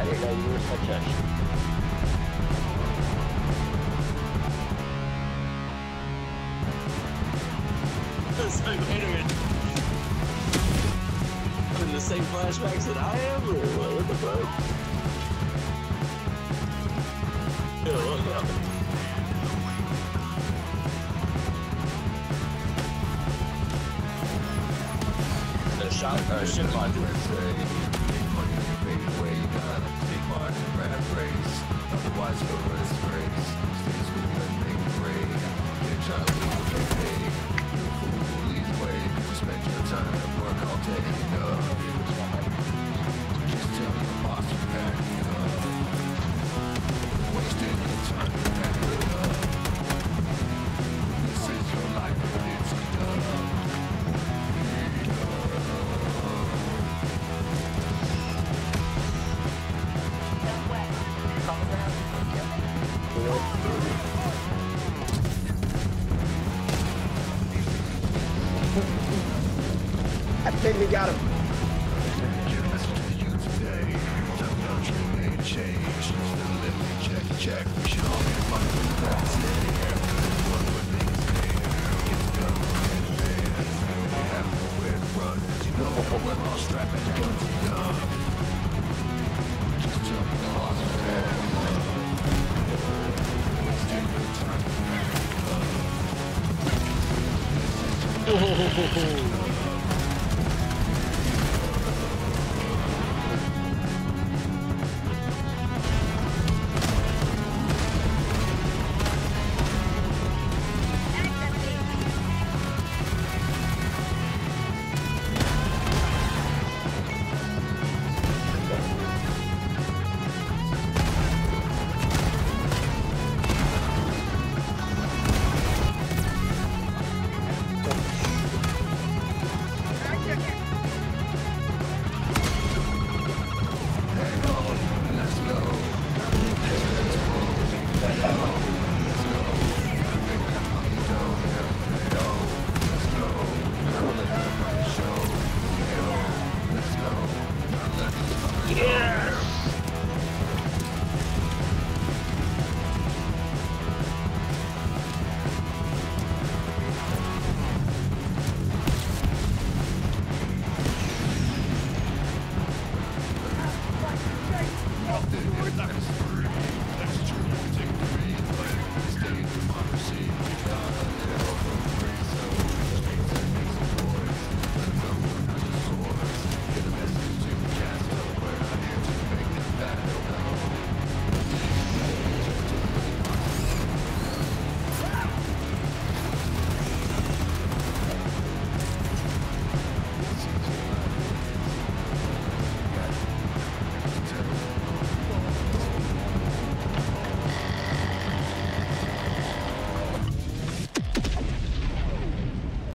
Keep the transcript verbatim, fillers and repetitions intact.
I didn't know you were such a... It's like, wait a minute. I'm in the same flashbacks that I am, or what, what the fuck? Yo, what the The shot, uh, shit mod. Otherwise, go for this race. Stays with you and make it great. Your child will get paid. You fool, lead the way. You spend your time at work all day. Enough. Just tell your boss to pack it up. Wasting your time to pack it up. This is your life, but it's enough. I think we got him. Check, check. We should all get money from the past. One more thing's there. We have nowhere to run. You know, we're all strapped and guns and gun. Just tell me the loss of that. Let's take the time to back it up.